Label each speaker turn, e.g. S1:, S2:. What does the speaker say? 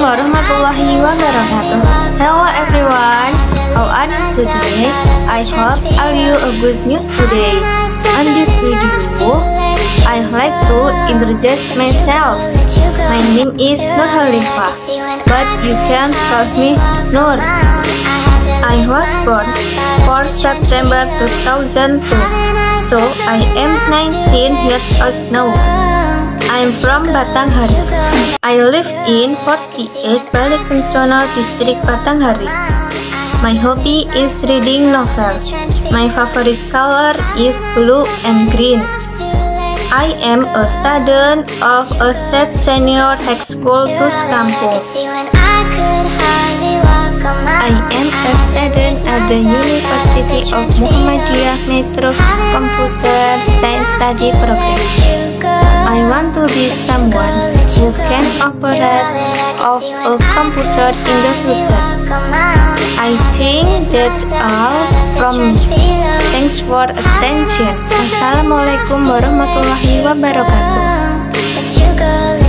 S1: warahmatullahi wabarakatuh. Hello everyone, how are you today? I hope all you a good news today. On this video, I like to introduce myself. My name is Nur Halifa, but you can call me Nur. I was born 4 September 2002, so I am 19 years old now. I'm from Batanghari. I live in 48 Balikencana District Batanghari. My hobby is reading novel. My favorite color is blue and green. I am a student of a state senior high school TUS Kampung. I am a student at the University of Muhammadiyah Metro Computer Science Study Program. I want to be someone who can operate of a computer in the future. I think that's all from me. Thanks for attention. Wassalamualaikum warahmatullahi wabarakatuh.